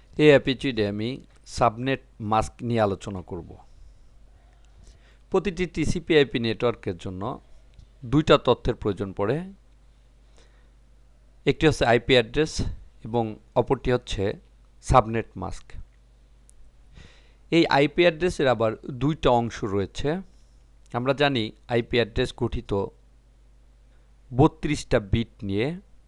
এই এপিসোডে আমি সাবনেট মাস্ক নিয়ে আলোচনা করব। প্রতিটি টিসিপি/আইপি নেটওয়ার্কের জন্য দুইটা তথ্যের প্রয়োজন পড়ে। একটি হচ্ছে আইপি অ্যাড্রেস এবং অপরটি হচ্ছে সাবনেট মাস্ক। এই আইপি অ্যাড্রেসের আবার দুইটা অংশ রয়েছে। আমরা জানি আইপি অ্যাড্রেস গঠিত 32টা বিট নিয়ে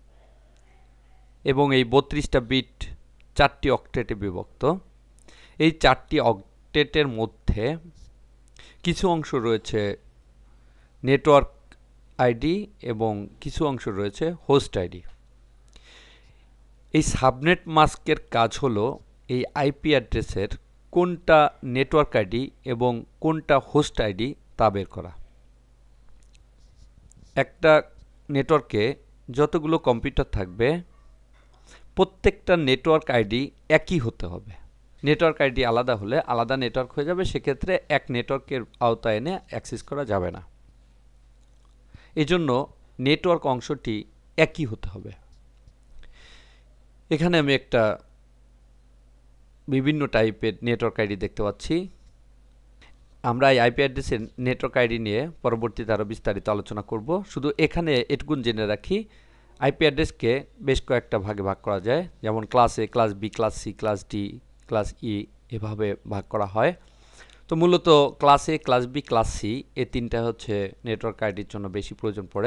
এবং এই 32টা বিট 4টি অক্টেটে বিভক্ত। এই 4টি অক্টেটের মধ্যে কিছু অংশ রয়েছে নেটওয়ার্ক আইডি এবং কিছু অংশ রয়েছে হোস্ট আইডি। এই সাবনেট মাস্কের কাজ হলো এই আইপি অ্যাড্রেসের কোনটা নেটওয়ার্ক আইডি এবং কোনটা হোস্ট আইডি তা বের করা। একটা নেটওয়ার্কে যতগুলো কম্পিউটার থাকবে প্রত্যেকটা নেটওয়ার্ক আইডি একই হতে হবে। নেটওয়ার্ক আইডি আলাদা হলে আলাদা নেটওয়ার্ক হয়ে যাবে, সেক্ষেত্রে এক নেটওয়ার্কের আওতায় এনে অ্যাক্সেস করা যাবে না। এজন্য নেটওয়ার্ক অংশটি একই হতে হবে। এখানে আমি একটা বিভিন্ন টাইপের নেটওয়ার্ক আইডি দেখতে পাচ্ছি। আমরা এই আইপি অ্যাড্রেসের নেটওয়ার্ক আইডি নিয়ে পরবর্তীতে আরও বিস্তারিত আলোচনা করব। শুধু এখানে এটুকুন জেনে রাখি, আইপি অ্যাড্রেসকে বেশ কয়েকটা ভাগে ভাগ করা যায়, যেমন class A, class B, class C, class D, class E এভাবে ভাগ করা হয়। তো মূলত class A, class B, class C এই তিনটা হচ্ছে নেটওয়ার্ক আইডির জন্য বেশি প্রয়োজন পড়ে।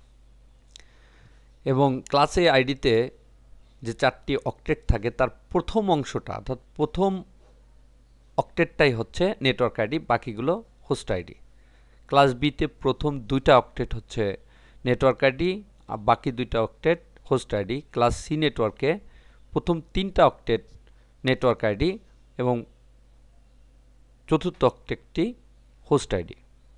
এবং ক্লাস এ আইডিতে যে 4টি অক্টেট থাকে তার প্রথম অংশটা অর্থাৎ প্রথম অক্টেটটাই হচ্ছে নেটওয়ার্ক আইডি, বাকিগুলো হোস্ট আইডি। ক্লাস বিতে প্রথম 2টা অক্টেট হচ্ছে নেটওয়ার্ক আইডি আর বাকি 2টা octet host ID. Class C নেটওয়ার্কে প্রথম 3টা অক্টেট নেটওয়ার্ক আইডি এবং চতুর্থ অক্টেটটি হোস্ট আইডি।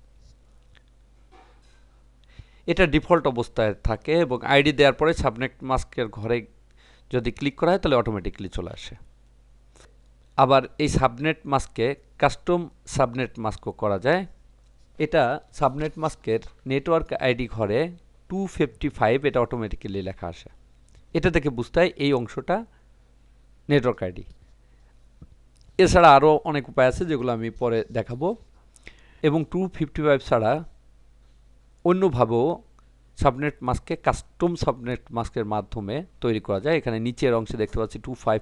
এটা ডিফল্ট অবস্থায় থাকে এবং আইডি দেওয়ার পরে সাবনেট মাস্কের ঘরে যদি ক্লিক করা হয় তাহলে অটোমেটিক্যালি চলে আসে। আবার এই সাবনেট মাস্কে কাস্টম সাবনেট মাস্কও করা যায়। এটা সাবনেট মাস্কের নেটওয়ার্ক আইডি ঘরে 255 এটা অটোমেটিক্যালি লেখা আসে। এটা থেকে বুঝতে হয় এই অংশটা নেটওয়ার্ক আইডি। এছাড়া আরও অনেক উপায় আছে যেগুলো আমি পরে দেখাবো। এবং 255 ছাড়া অন্যভাবেও সাবনেট মাস্ককে কাস্টম সাবনেট মাস্কের মাধ্যমে তৈরি করা যায়। এখানে নিচের অংশে দেখতে পাচ্ছি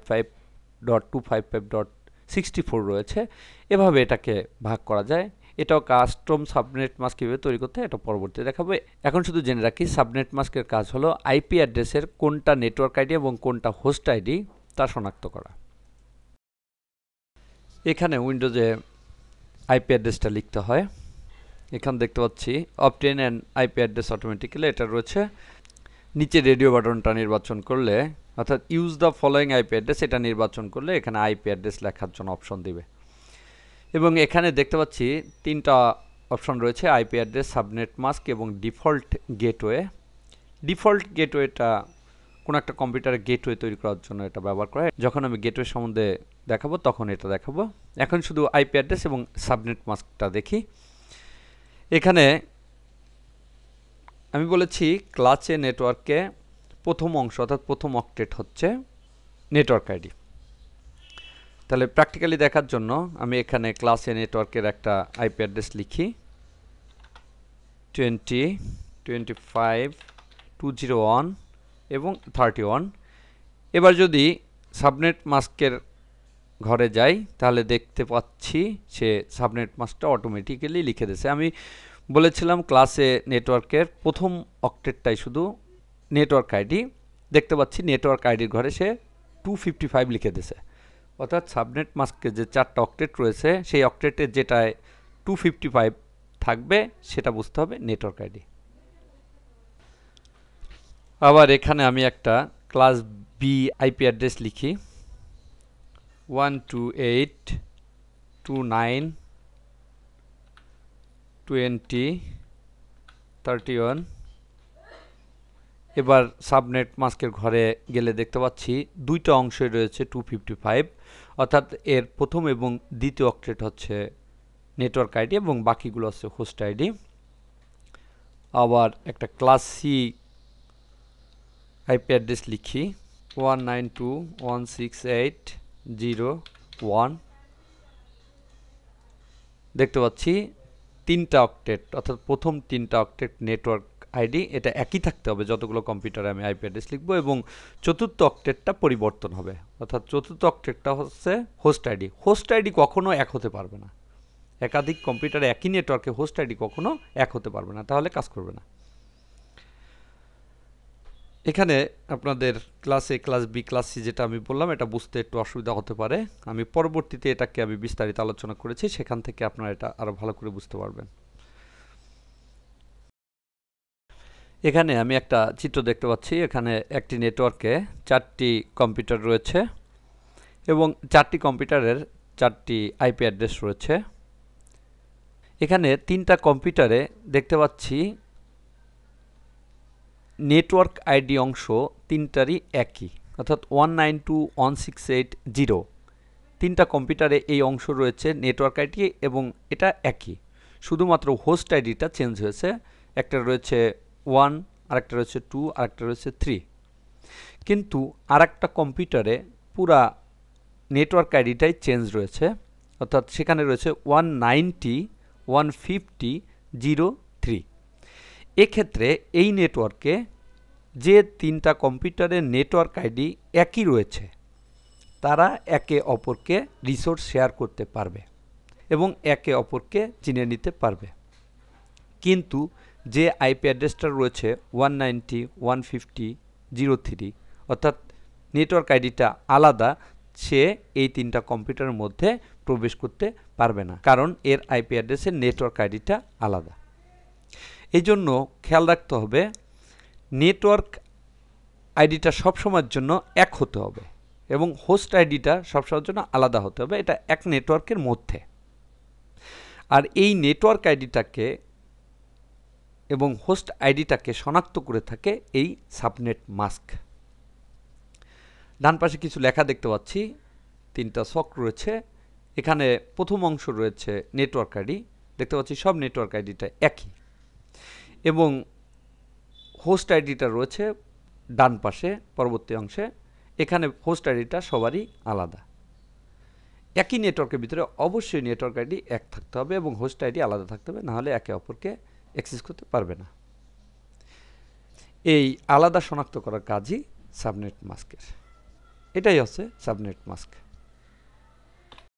255.255.64 রয়েছে। এভাবে এটাকে ভাগ করা যায়। এটাও কাস্টম সাবনেট মাস্ক কীভাবে তৈরি করতে এটা পরবর্তীতে দেখাবো। এখন শুধু জেনে রাখি সাবনেট মাস্কের কাজ হলো আইপি অ্যাড্রেসের কোনটা নেটওয়ার্ক আইডি এবং কোনটা হোস্ট আইডি তা শনাক্ত করা। এখানে উইন্ডোজে আইপি অ্যাড্রেসটা লিখতে হয়। এখানে দেখতে পাচ্ছি obtain an IP address automatically এটা রয়েছে। নিচে রেডিও বাটনটা নির্বাচন করলে অর্থাৎ use the following IP address এটা নির্বাচন করলে এখানে আইপি অ্যাড্রেস লেখার জন্য অপশন দিবে। এবং এখানে দেখতে পাচ্ছি 3টা অপশন রয়েছে, আইপি অ্যাড্রেস, সাবনেট মাস্ক এবং ডিফল্ট গেটওয়ে। ডিফল্ট গেটওয়েটা কোনো একটা কম্পিউটারে গেটওয়ে তৈরি করার জন্য এটা ব্যবহার করা হয়। যখন আমি গেটওয়ে সম্বন্ধে দেখাবো তখন এটা দেখাবো। এখন শুধু আইপি অ্যাড্রেস এবং সাবনেট মাস্কটা দেখি। এখানে আমি বলেছি ক্লাস এ নেটওয়ার্কে প্রথম অংশ অর্থাৎ প্রথম অক্টেট হচ্ছে নেটওয়ার্ক আইডি। তাহলে প্র্যাকটিক্যালি দেখার জন্য আমি এখানে ক্লাস এ নেটওয়ার্কের একটা আইপি অ্যাড্রেস লিখি 20.25.201 এবং 31। এবার যদি সাবনেট মাস্কের ঘরে যাই তাহলে দেখতে পাচ্ছি সে সাবনেট মাস্কটা অটোমেটিক্যালি লিখে দিয়েছে। আমি বলেছিলাম ক্লাসে নেটওয়ার্কের প্রথম অক্টেটটাই শুধু নেটওয়ার্ক আইডি। দেখতে পাচ্ছি নেটওয়ার্ক আইডির ঘরে সে 255 লিখে দিয়েছে। অর্থাৎ সাবনেট মাস্কের যে 4টা অক্টেট রয়েছে সেই অক্টেটের যেটায় 255 থাকবে সেটা বুঝতে হবে নেটওয়ার্ক আইডি। আবার এখানে আমি একটা ক্লাস বি আইপি অ্যাড্রেস লিখি 128.2.9.20.31। এবার সাবনেট মাস্কের ঘরে গেলে দেখতে পাচ্ছি 2টা অংশে রয়েছে 255, অর্থাৎ এর প্রথম এবং দ্বিতীয় অক্টেট হচ্ছে নেটওয়ার্ক আইডি এবং বাকিগুলো হচ্ছে হোস্ট আইডি। আবার একটা ক্লাস সি আইপি অ্যাড্রেস লিখি 192.168 0 1 দেখতে পাচ্ছি 3টা অক্টেট অর্থাৎ প্রথম 3টা অক্টেট নেটওয়ার্ক আইডি এটা একই থাকতে হবে যতগুলো কম্পিউটারে আমি আইপি অ্যাড্রেস লিখব এবং চতুর্থ অক্টেটটা পরিবর্তন হবে অর্থাৎ চতুর্থ অক্টেটটা হচ্ছে হোস্ট আইডি কখনো এক হতে পারবে না একাধিক কম্পিউটারে একই নেটওয়ার্কে হোস্ট আইডি কখনো এক হতে পারবে না তাহলে কাজ করবে না এখানে আপনাদের class A class B class C যেটা আমি বললাম এটা বুঝতে একটু অসুবিধা হতে পারে আমি পরবর্তীতে এটাকে আমি বিস্তারিত আলোচনা করেছি সেখান থেকে আপনারা এটা আরো ভালো করে বুঝতে পারবেন এখানে আমি একটা চিত্র দেখতে পাচ্ছি এখানে একটি নেটওয়ার্কে 4টি কম্পিউটার রয়েছে এবং 4টি কম্পিউটারের 4টি আইপি অ্যাড্রেস রয়েছে এখানে 3টা কম্পিউটারে দেখতে পাচ্ছি নেটওয়ার্ক আইডি অংশ 3টারই একই অর্থাৎ 192.168.0 3টা কম্পিউটারে এই অংশ রয়েছে নেটওয়ার্ক আইডি এবং এটা একই শুধুমাত্র হোস্ট আইডিটা চেঞ্জ হয়েছে একটা রয়েছে 1 আরেকটা রয়েছে 2 আরেকটা রয়েছে 3 কিন্তু আরেকটা কম্পিউটারে পুরা নেটওয়ার্ক আইডিটাই চেঞ্জ রয়েছে অর্থাৎ সেখানে রয়েছে 190.150.03 এক্ষেত্রে এই নেটওয়ার্কে যে 3টা কম্পিউটারের নেটওয়ার্ক আইডি একই রয়েছে তারা একে অপরকে রিসোর্স শেয়ার করতে পারবে এবং একে অপরকে চিনে নিতে পারবে কিন্তু যে আইপি অ্যাড্রেসটা রয়েছে 190.150.03 অর্থাৎ নেটওয়ার্ক আইডিটা আলাদা সে এই 3টা কম্পিউটারের মধ্যে প্রবেশ করতে পারবে না কারণ এর আইপি অ্যাড্রেসের নেটওয়ার্ক আইডিটা আলাদা এই জন্য খেয়াল রাখতে হবে নেটওয়ার্ক আইডিটা সবসময়ের জন্য এক হতে হবে এবং হোস্ট আইডিটা সবসময়ের জন্য আলাদা হতে হবে এটা এক নেটওয়ার্কের মধ্যে আর এই নেটওয়ার্ক আইডিটাকে এবং হোস্ট আইডিটাকে শনাক্ত করে থাকে এই সাবনেট মাস্ক ডান পাশে কিছু লেখা দেখতে পাচ্ছি 3টা ছক রয়েছে এখানে প্রথম অংশ রয়েছে নেটওয়ার্ক আইডি দেখতে পাচ্ছি সব নেটওয়ার্ক আইডিটা একই এবং হোস্ট আইডিটা রয়েছে ডান পাশে পরবর্তী অংশে এখানে হোস্ট আইডিটা সবারই আলাদা একই নেটওয়ার্কের ভিতরে অবশ্যই নেটওয়ার্ক আইডি এক থাকতে হবে এবং হোস্ট আইডি আলাদা থাকতে হবে না হলে একে অপরকে অ্যাক্সেস করতে পারবে না এই আলাদা শনাক্ত করার কাজই সাবনেট মাস্কের এটাই হচ্ছে সাবনেট মাস্ক